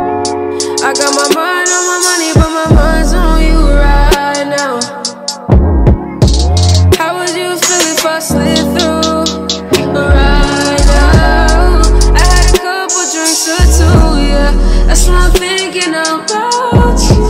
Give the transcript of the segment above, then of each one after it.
I got my mind on my money, but my mind's on you right now. How would you feel if I slid through right now? I had a couple drinks or two, yeah. That's why I'm thinking about you.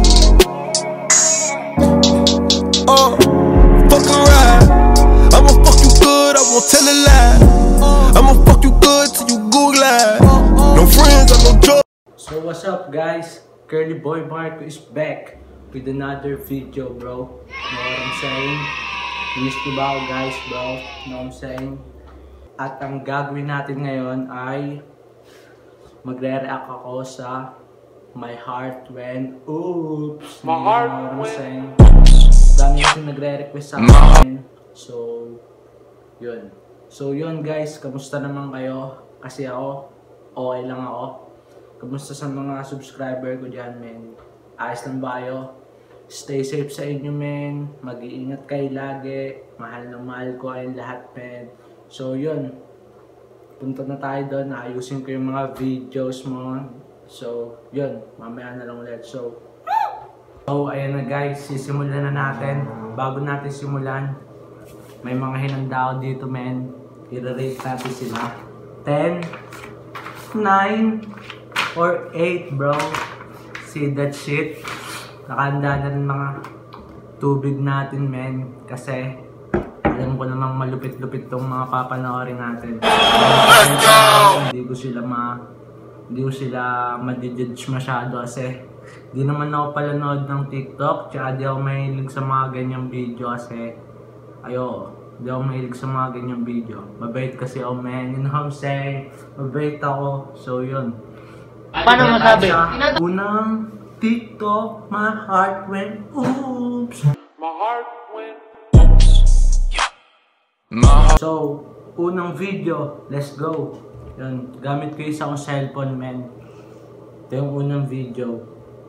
Fuck a ride. I'ma fuck you good, I won't tell a lie. I'ma fuck you good till you Google it. No friends, I no joy. So what's up guys? Curly Boy Marco is back with another video, bro. Know what I'm saying? Miss ko ba ako guys, bro? Know what I'm saying? At ang gagawin natin ngayon ay magre-react ako sa My Heart Went Oops. My Heart Know what I'm Went. saying? Dami kasi nagre-request sa akin. So, yun. So yun guys, kamusta naman kayo? Kasi ako, okay lang ako. Kamusta sa mga subscriber ko dyan, men? Ayos lang ba kayo? Stay safe sa inyo, men. Mag-iingat kayo lagi. Mahal na mahal ko kayong lahat, men. So yun, punta na tayo doon. Ayusin ko yung mga videos mo. So yun, mamaya na lang ulit. So ayan na guys, sisimulan na natin. Bago natin simulan, may mga hinanda ako dito, men. I-rate natin sila 10, 9, or 8, bro. See that shit? Nakahanda na rin mga tubig natin, men. Kasi alam ko namang malupit-lupit tong mga papanoorin natin. Hindi ko sila ma-judge masyado kasi di naman ako palanood ng TikTok, tsaka di ako mahilig sa mga ganyang video kasi di ako mahilig sa mga ganyang video. Mabait kasi ako, man. You know what I'm saying? Mabait ako. So yun. Paano masabi? Unang TikTok, my heart went oops. My heart went. So, unang video, let's go. Yun, gamit ko isa akong cellphone, man. Ito yung unang video.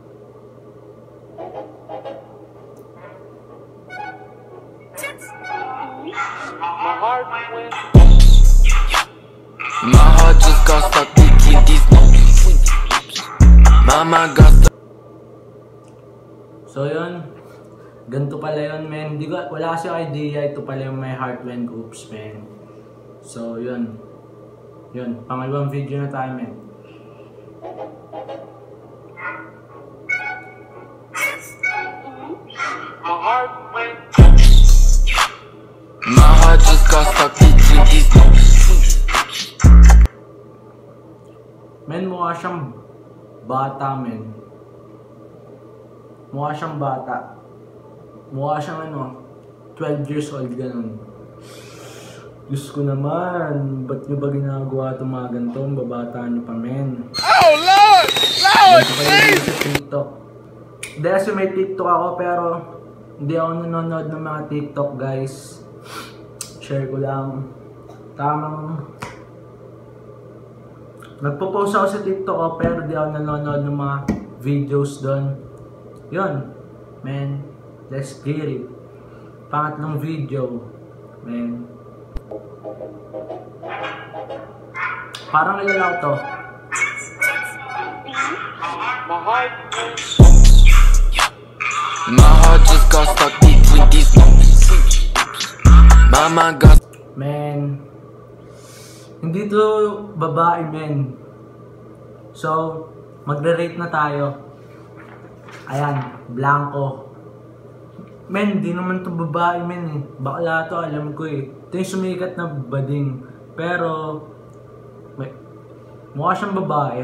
My heart went. My heart just got stuck between these notes. Mama got stuck. So yun, ganito pala yun, men. Wala kasi idea, ito pala yung My Heart Went Oops, men. So yun, pangalawang video na tayo, men. My heart went. My heart just got stuck between these notes. Men, mukha siyang bata, men. Mukha siyang bata. Mukha siyang 12 years old, ganun. Diyos ko naman, ba't nyo ba ginagawa itong mga ganitong babata nyo pa, men? Oh, Lord! Lord, please! Sa TikTok. Hindi kasi may TikTok ako, pero hindi ako nanonood ng mga TikTok, guys. Share ko lang. Nagpo-post ako sa TikTok ko, pero di ako nanonood ng mga videos doon. Yun, man. Let's get it. Pangatlong video, man. Parang ilalaw to. My heart went. My heart just got stuck between these notes. Mama got. Man, hindi to babae, men. So, magre-rate na tayo. Ayan, blanco. Men, di naman to babae, men eh. Bakla to, alam ko eh. Ito yung sumikat na bading. Pero, mukha siyang babae.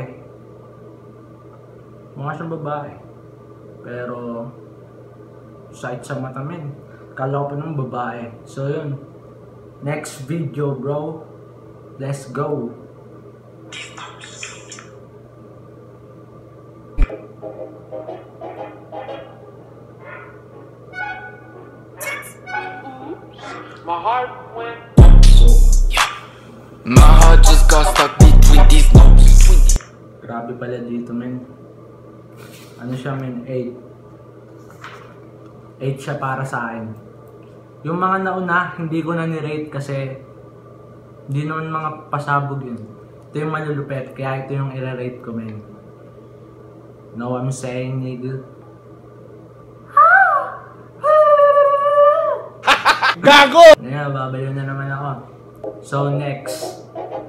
Pero, sight sa mata, men. Kala ko pa ng babae. So, yun. Next video, bro. Let's go. My heart went. My heart just got stuck between these notes. Grabe pala dito, men. Ano siya, men? 8. 8 siya para sa akin. Yung mga nauna, hindi ko na ni-rate kasi hindi naman mga pasabog yun. Ito yung malulupet, kaya ito yung i-rate ko, men. Know what I'm saying, nigga? Gago! Ngayon, babaliw na naman ako. So, next.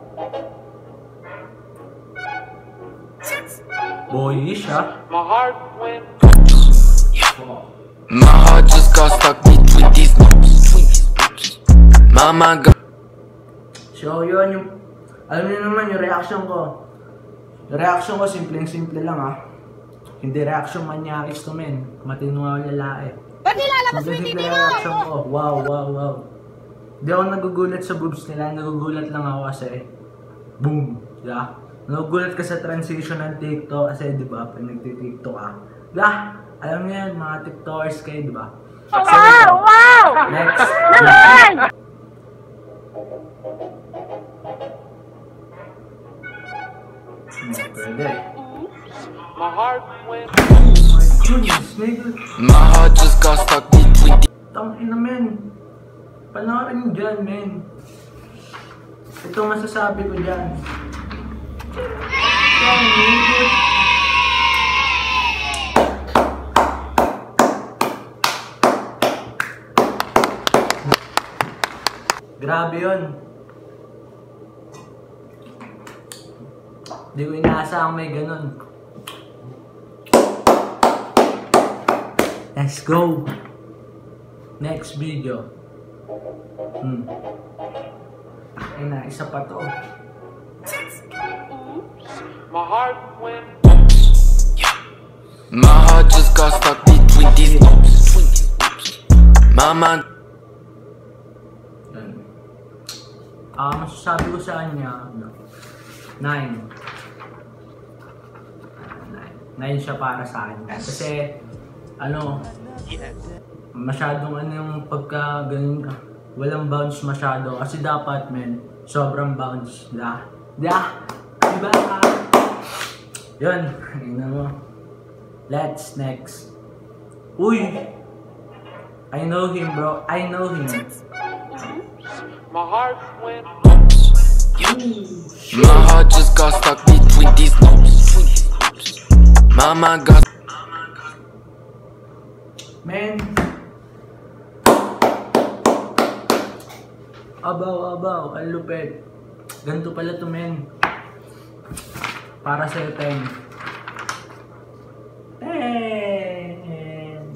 Boyish, ha? My heart went. Wow. My heart just got stuck between these notes. Mama got. So, yun yung... Alam niyo naman yung reaction ko. Yung reaction ko, simpleng-simple lang, ha? Hindi reaction manyakis to, men. Matino nga yung lalaki. Ba't nilalabas mo yung Simple titi reaction mo? ko. Wow, wow, wow. Di ako nagugulat sa boobs nila. Nagugulat lang ako kasi... Boom! Yeah? Nagugulat ka sa transition ng TikTok kasi, di ba, pag nagti-TikTok ka. Yeah! Alam niyo yan, mga TikTokers kayo, di ba? Wow! Wow! Next! Naman! Pwede. My heart went. Oh my goodness, nigga. My heart just got stuck between these. Tangina, men. Panoorin mo dyan, men. Ito masasabi ko dyan. Grabe yun. Di ko inaasahang may ganun. Let's go! Next video. Ay na, isa pa to. My heart went. My heart just got stuck between these notes. Mama. Masasabi ko sa kanya, 9. 9 siya para sa akin. Kasi, ano, masyadong ano yung pagka ganun ka. Walang bounce masyado. Kasi dapat, men, sobrang bounce. Diba? Diba? Yun. Ayun mo. Let's next. Uy! I know him, bro. I know him. My heart went. My heart just got stuck between these notes. Mama got. Men. Abaw. Ang lupit. Ganito pala to, men. Para sa'yo, 10. 10.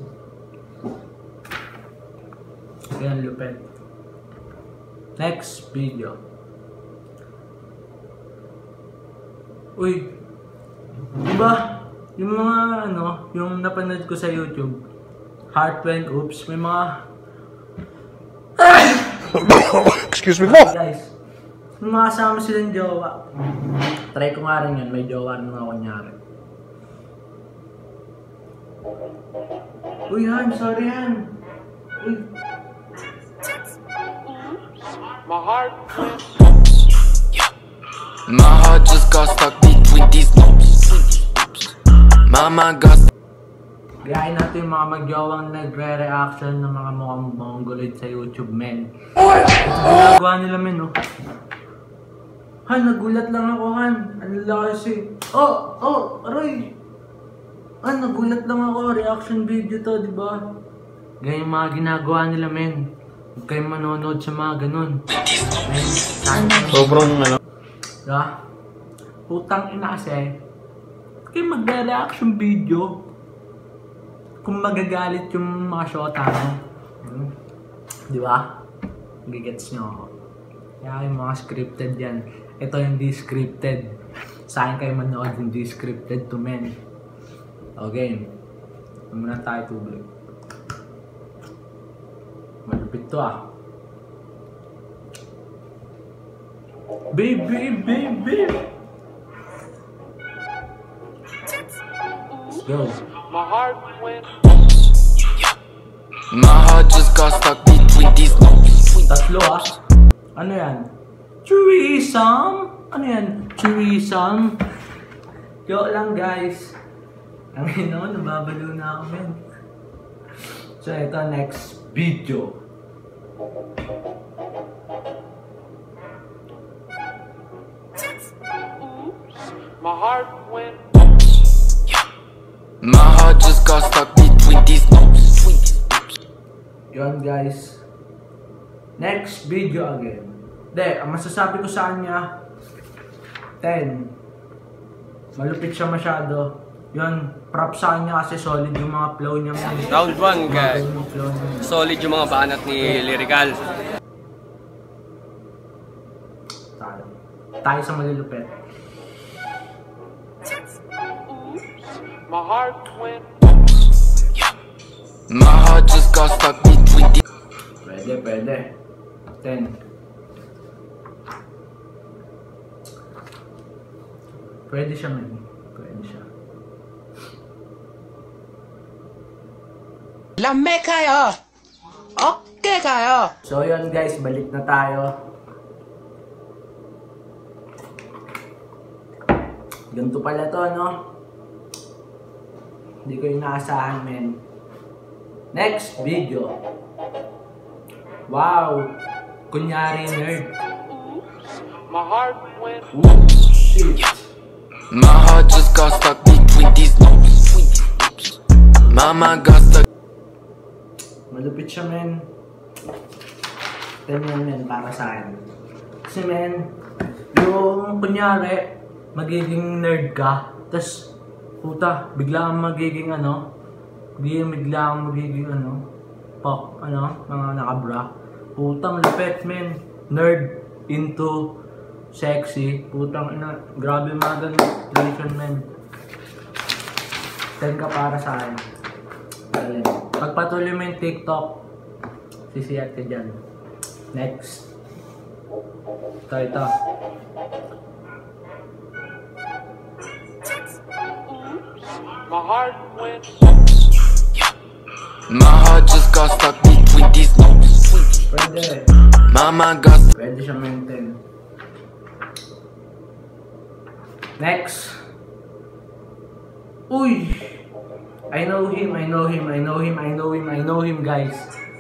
Yan, lupit. Next video. Uy. Diba? Yung mga ano, yung napanood ko sa YouTube. Heart went oops. May mga... Excuse me. Guys. May mga kasama silang jowa. Try ko nga rin yun. May jowa naman ako kunyari. Uy, Han. Sorry, Han. Uy. My heart went. My heart just got stuck between these notes. Mama got. Gayahin natin yung mga magyawang nagre-reaction ng mga mukhang mongoloid sa YouTube, men. Ito ginagawa nila, men, oh. Han, nagulat lang ako, Han. Ano lang kasi. Aray. Han, nagulat lang ako. Reaction video to, di ba? Ganyan yung mga ginagawa nila, men. Huwag kayong manonood sa mga ganun. Men, Sobrang ano. diba? Putang ina kasi. Huwag kayong magre-reaction video. Kung magagalit yung mga shota mo. Di ba? Gigets nyo ako. Kaya yung mga scripted yan. Ito yung di-scripted. Saan kayo manood yung di-scripted to men. Okay. Muna tayo tubig. Malupit to ah. Baby. Let's go. My heart went. My heart just got stuck between these notes. Tatlo ah. Ano yan? Threesome? Ano yan? Threesome? Joke lang guys. Ang ino, nababalo na ako men. So ito next video. My heart went. My heart just got stuck between these notes. Yun guys. Next video again. Ang masasabi ko sa kanya, 10. Malupit siya masyado. Yun, prop sa kanya kasi solid yung mga flow niya. Round 1 guys. Solid yung mga banat ni Lyrical. Tayo sa malulupit. My heart went. My heart just got stuck between these. Pwede. 10. Pwede siya man. Pwede siya. Lame kayo! Okay kayo! So yun guys, balik na tayo. Ganito pala to, no? Hindi ko inaasahan, men. Next video. Wow! Kunyari nerd. My heart went. Shit. My heart just got stuck between these notes. Mama got stuck. Malupit siya, men. 10 yan, men, para sa akin. Kasi, men, yung kunyari, magiging nerd ka, tas, puta, bigla kang magiging mga nakabra. Puta, malupit, men. Nerd into sexy. Putang ina, grabe mga ganun relation, men. 10 ka para sa akin. Pagpatuloy mo yung TikTok, sisiyat ka dyan. Next. Ito. My heart went. My heart just got stuck between these notes. Pwede. Mama got. Pwede siya maintain. Next. Uy! I know him, guys.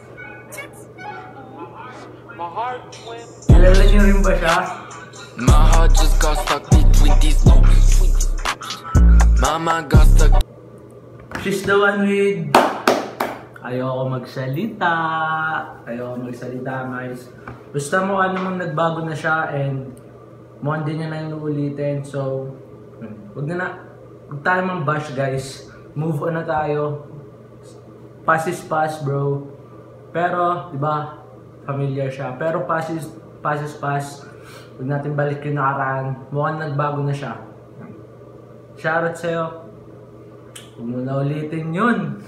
My heart went. Kilala niyo rin ba siya? My heart just got stuck between these notes. Mama got stuck. She's the one with... Ayoko magsalita, guys. Basta mukha namang nagbago na siya and mukhang din niya na yung uulitin. So, huwag tayo mang bash, guys. Move on na tayo. Past is past, bro. Pero, di ba, familiar siya. Pero past is past. Huwag natin balik yung nakaraan. Mukhang nagbago na siya. Shoutout sa'yo. Huwag mo na ulitin yun.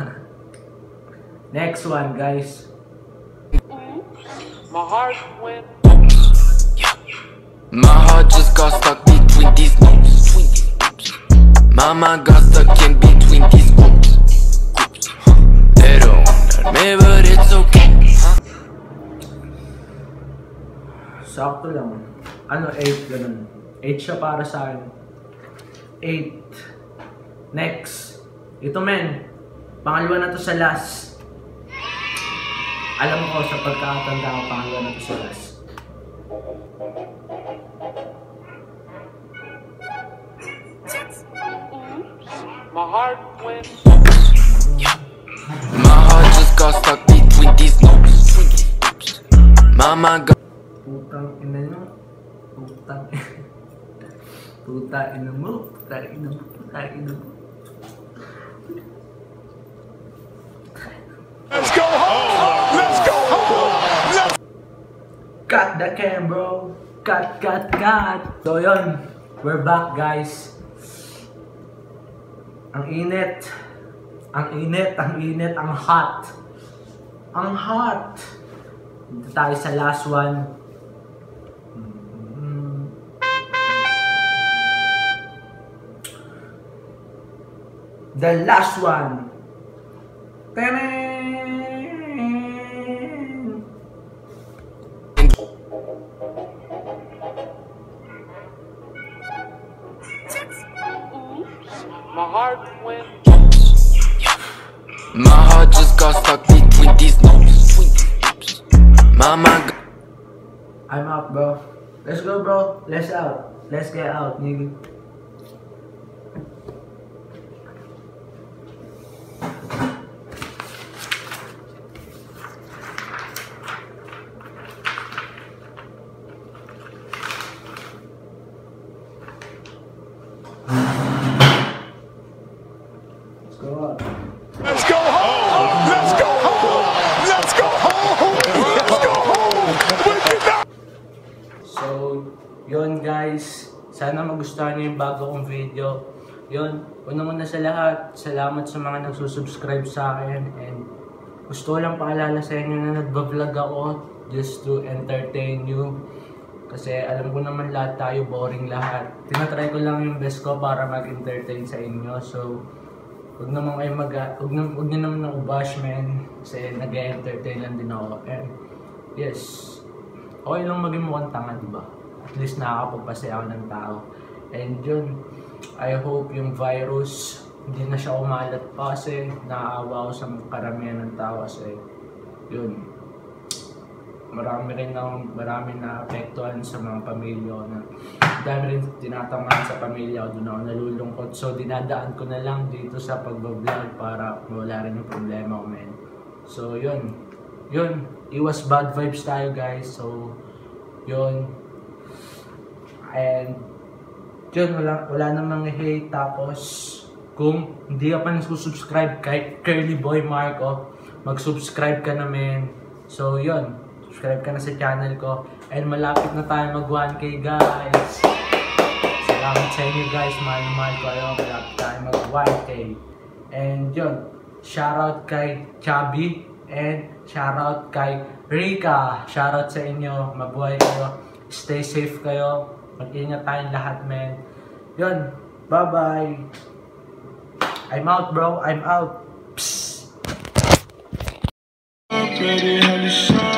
Next one, guys. My heart went. My heart just got stuck between these notes. Mama got stuck in between these groups. They don't hurt me, but it's okay. Sakto lang. 8, ganun. 8 siya para sa akin. 8. Next. Ito, men. Pangalawa na to sa last. Alam ko sa pagkakatanda ko, pangalawa na to sa last. My heart went. My heart just got stuck between these notes. Mama got. Putang ina nyo. Putang ina mo. Let's go home! Cut the cam, bro. Cut. So yun, we're back, guys. Ang init, ang hot. Dito tayo sa last one. The last one. My heart went. My heart just got stuck between these notes. Mama got. I'm out, bro. Let's go, bro. Let's out. Let's get out, nigga. yung bago kong video. Yun, una sa lahat, salamat sa mga nagsusubscribe sa akin, and gusto ko lang paalala sa inyo na nagbablog ako just to entertain you. Kasi alam ko naman lahat tayo boring lahat. Tinatry ko lang yung best ko para mag-entertain sa inyo. So, huwag naman kayo huwag nyo naman ako bash, man. Kasi nag-entertain lang din ako. And yes, okay lang maging mukhang tanga, diba? At least nakakapagpasaya ako ng tao. And yun, I hope yung virus hindi na siya umalat pa kasi naaawa ako sa karamihan ng tao kasi yun, marami na apektuhan sa mga pamilya na dahil rin tinatamaan sa pamilya ko, doon ako nalulungkot. So dinadaan ko na lang dito sa pagbablog para mawala rin yung problema ko, man. So yun, iwas bad vibes tayo, guys. So yun, and yun, wala namang hate. Tapos kung hindi ka pa nagsusubscribe kay Curly Boy Marco, mag-subscribe ka na, men. So yun, subscribe ka na sa channel ko. And malapit na tayo mag 1K, guys. Salamat sa inyo, guys. Mahal ko kayo. Malapit tayo mag 1K. And yun, shoutout kay Chubby and shoutout kay Rika. Shoutout sa inyo. Mabuhay kayo. Stay safe kayo. Mag-ingat tayong lahat, men. Yun, bye-bye. I'm out, bro. I'm out. Psst.